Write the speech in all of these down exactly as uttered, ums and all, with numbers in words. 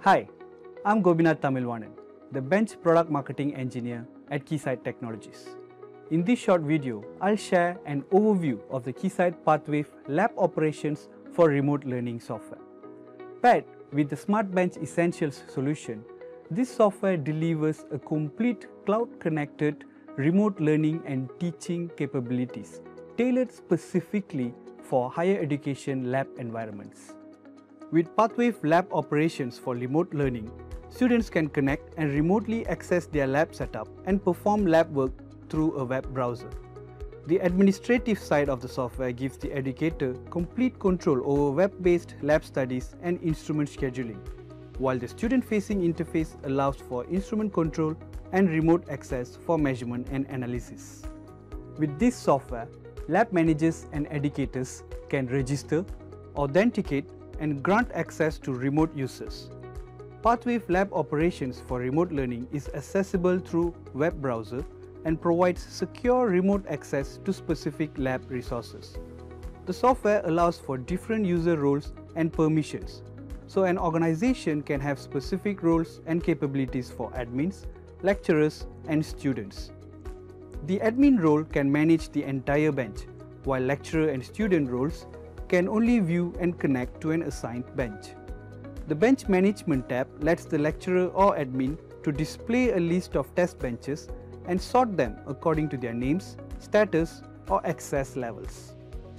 Hi, I'm Gobinath Tamilwanan, the Bench Product Marketing Engineer at Keysight Technologies. In this short video, I'll share an overview of the Keysight PathWave Lab Operations for remote learning software. Paired with the Smart Bench Essentials solution, this software delivers a complete cloud-connected remote learning and teaching capabilities tailored specifically for higher education lab environments. With PathWave Lab Operations for remote learning, students can connect and remotely access their lab setup and perform lab work through a web browser. The administrative side of the software gives the educator complete control over web-based lab studies and instrument scheduling, while the student-facing interface allows for instrument control and remote access for measurement and analysis. With this software, lab managers and educators can register, authenticate, and grant access to remote users. PathWave Lab Operations for remote learning is accessible through web browser and provides secure remote access to specific lab resources. The software allows for different user roles and permissions, so an organization can have specific roles and capabilities for admins, lecturers, and students. The admin role can manage the entire bench, while lecturer and student roles can only view and connect to an assigned bench. The Bench Management tab lets the lecturer or admin to display a list of test benches and sort them according to their names, status, or access levels.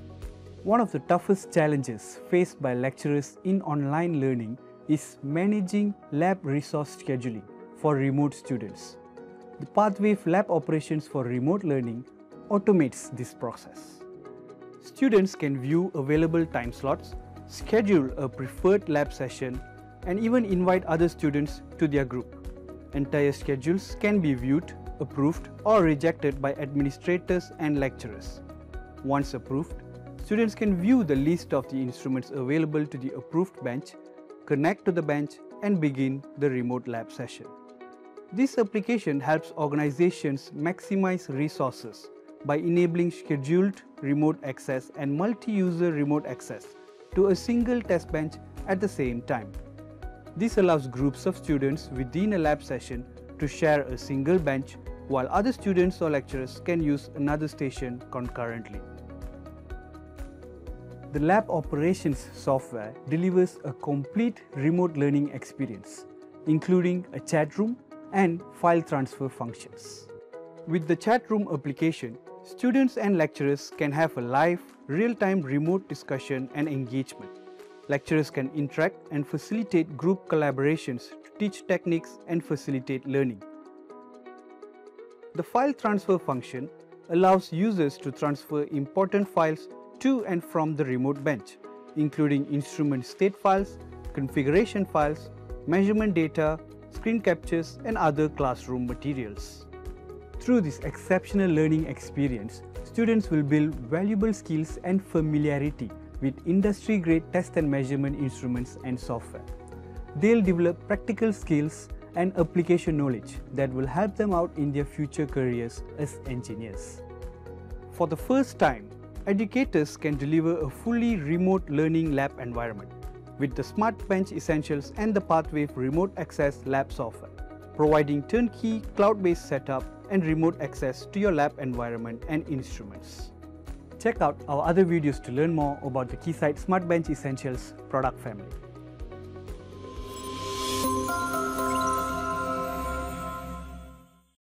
One of the toughest challenges faced by lecturers in online learning is managing lab resource scheduling for remote students. The PathWave Lab Operations for remote learning automates this process. Students can view available time slots, schedule a preferred lab session, and even invite other students to their group. Entire schedules can be viewed, approved, or rejected by administrators and lecturers. Once approved, students can view the list of the instruments available to the approved bench, connect to the bench, and begin the remote lab session. This application helps organizations maximize resources by enabling scheduled remote access and multi-user remote access to a single test bench at the same time. This allows groups of students within a lab session to share a single bench, while other students or lecturers can use another station concurrently. The Lab Operations software delivers a complete remote learning experience, including a chat room and file transfer functions. With the chat room application, students and lecturers can have a live, real-time remote discussion and engagement. Lecturers can interact and facilitate group collaborations to teach techniques and facilitate learning. The file transfer function allows users to transfer important files to and from the remote bench, including instrument state files, configuration files, measurement data, screen captures, and other classroom materials. Through this exceptional learning experience, students will build valuable skills and familiarity with industry-grade test and measurement instruments and software. They'll develop practical skills and application knowledge that will help them out in their future careers as engineers. For the first time, educators can deliver a fully remote learning lab environment with the Smart Bench Essentials and the PathWave Remote Access Lab software, providing turnkey cloud-based setup and remote access to your lab environment and instruments. Check out our other videos to learn more about the Keysight Smart Bench Essentials product family.